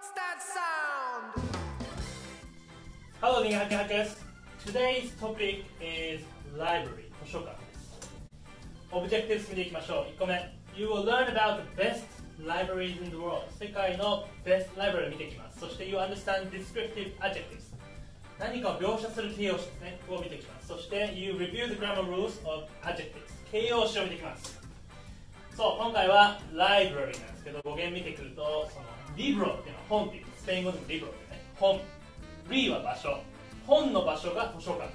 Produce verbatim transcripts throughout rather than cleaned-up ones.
What's that sound? Hello, Ning Hacker Hackers. Today's topic is library, 図書館です。Objectives 見ていきましょう。いっこめ You will learn about the best libraries in the world. 世界の best library を見ていきます。そして You understand descriptive adjectives. 何かを描写する形容詞ですね。を見ていきます。そして You review the grammar rules of adjectives. 形容詞を見ていきます。そう、今回は library なんですけど、語源見てくると、その libro っていうのは本っていう、スペイン語でも libro ってね、本。Re は場所。本の場所が図書館です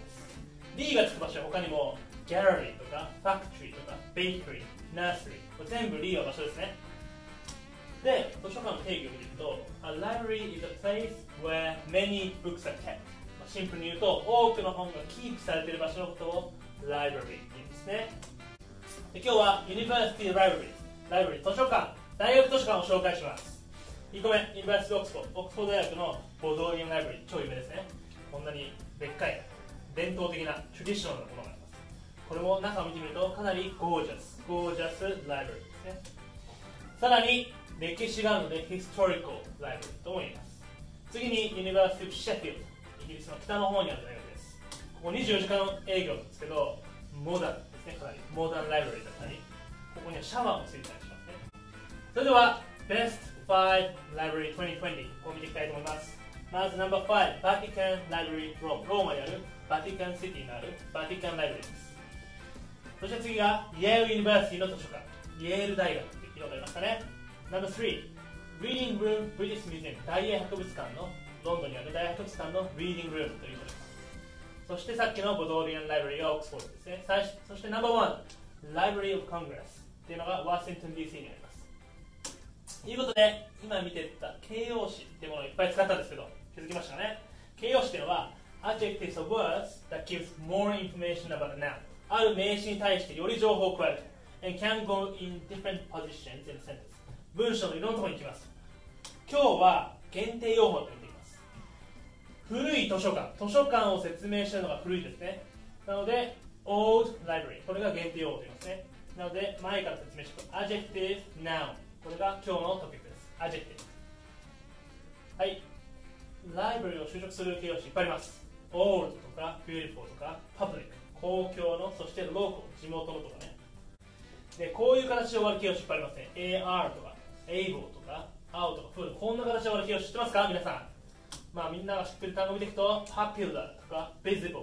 。D がつく場所は他にも Gallery とか Factory とか Bakery、Nursery これ全部 Re は場所ですね。で、図書館の定義を見ると A library is a place where many books are kept。シンプルに言うと多くの本がキープされている場所のことを Library って言うんですね。で今日は University Library、Library 図書館、大学図書館を紹介します。いっこめ University of Oxford、オックスフォード大学のボドーリアンライブラリー、超有名ですね。こんなにでっかい伝統的なトラディショナルなものがあります。これも中を見てみるとかなりゴージャス、ゴージャスライブラリーですね。さらに歴史があるので Historical Library とも言います。次に University of Sheffield、イギリスの北の方にある大学です。ここにじゅうよじかん営業なんですけど、モダンですね、かなりモダンライブラリーだったり、ここにはシャワーもついてたりしますね。それでは Best ファイブ Library にせんにじゅうを見ていきたいと思います。まずナンバーご、Vatican Library Rome、ローマにあるバティカンシティにあるバティカンライブラリーです。そして次がイェール・ユニバーシティの図書館、イェール大学って聞いたことありますかね。ナンバーさん、Reading Room British Museum、大英博物館のロンドンにある大英博物館の Reading Room という図書館。そしてさっきのボドーリアンライブラリーがオックスフォードですね。そしてナンバーワン、Library of Congress っていうのがワシントン ディーシー にあります。ということで、今見てた形容詞っていうものをいっぱい使ったんですけど、気づきましたかね。形容詞っていうのは adjectives or words that gives more information about a noun。ある名詞に対してより情報を加える。and can go in different positions in a sentence。文章のいろんなところに行きます。今日は限定用法と言っています。古い図書館、図書館を説明しているのが古いですね。なので old library、これが限定用法と言いますね。なので前から説明していくと adjective noun、これが今日のトピックです。adjective。はい。ライブラリーを就職する形容詞いっぱいあります。old とか beautiful とか public、公共の、そして local、地元のとかね。で、こういう形で終わる形容詞いっぱいありますね。ar とか able とか out とか full、こんな形で終わる形容詞知ってますか皆さん。まあみんなが知ってる単語を見ていくと popular とか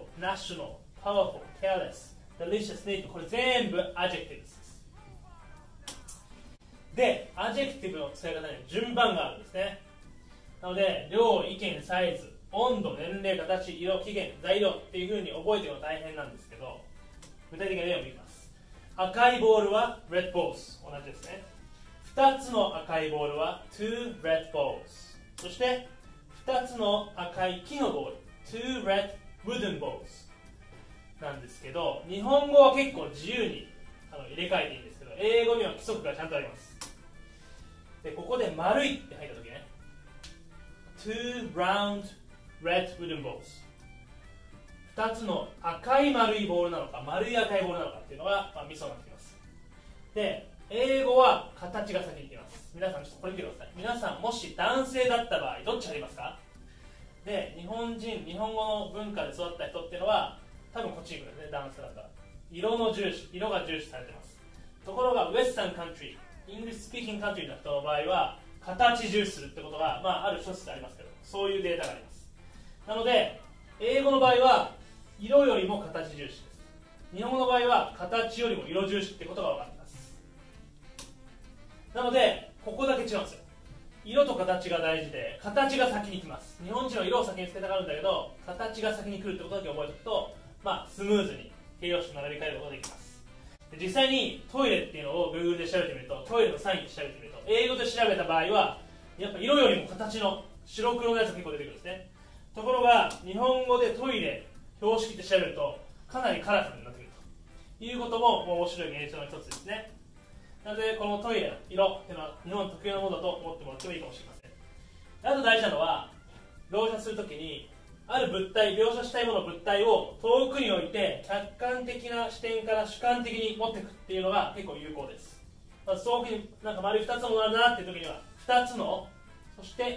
visible、national、powerful、careless、delicious、neat、これ全部 adjectives です。で、adjective の使い方には順番があるんですね。なので、量、意見、サイズ、温度、年齢、形、色、期限、材料っていう風に覚えているのが大変なんですけど、具体的な例を見ます。赤いボールは red balls、同じですね。ふたつの赤いボールは two red balls。そしてふたつの赤い木のボール two red wooden balls なんですけど、日本語は結構自由にあの入れ替えていいんですけど、英語には規則がちゃんとあります。で、ここで丸いって入った時ね、two round red wooden balls、 ふたつの赤い丸いボールなのか丸い赤いボールなのかっていうのが、まあ、ミソになってきます。で、英語は形が先にいきます。皆さんちょっとこれ見てください。皆さんもし男性だった場合どっちありますか。で、日本人、日本語の文化で育った人っていうのは多分こっちに行くんですね、男性だったら。色の重視、色が重視されてます。ところがウェスタンカントリー、イングリッシュスピーキングカントリーの人の場合は形重視するってことが、まあ、ある諸説ありますけど、そういうデータがあります。なので英語の場合は色よりも形重視です。日本語の場合は形よりも色重視ってことが分かっています。なのでここだけ違うんですよ。色と形が大事で、形が先に来ます。日本人は色を先につけたがるんだけど、形が先に来るってことだけ覚えておくと、まあ、スムーズに形容詞と並び替えることができます。で、実際にトイレっていうのを Google で調べてみると、トイレのサインで調べてみると、英語で調べた場合はやっぱ色よりも形の白黒のやつが結構出てくるんですね。ところが日本語でトイレ標識って調べるとかなりカラフルになってくるということも面白い現象の一つですね。なのでこのトイレの色っていうのは日本特有のものだと思ってもらってもいいかもしれません。あと大事なのは描写するときにある物体、描写したいもの物体を遠くに置いて客観的な視点から主観的に持っていくっていうのが結構有効です。まず遠くになんか丸いふたつのものあるなっていうときにはふたつの、そして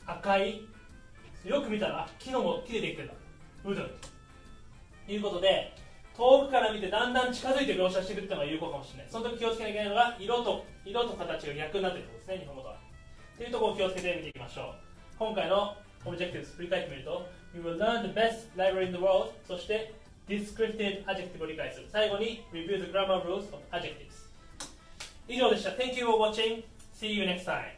赤い、よく見たらあ木のも木でできてるんだ、ウドということで、遠くから見てだんだん近づいて描写していくっていうのが有効かもしれない。その時気をつけなきゃいけないのが色と色と形が逆になっていることですね、日本語とは。というところを気をつけて見ていきましょう。今回の Objectives 振り返ってみると、 You will learn the best library in the world、 そして Descriptive Adjective を理解する、最後に Review the grammar rules of adjectives。以上でした。 Thank you for watching. See you next time.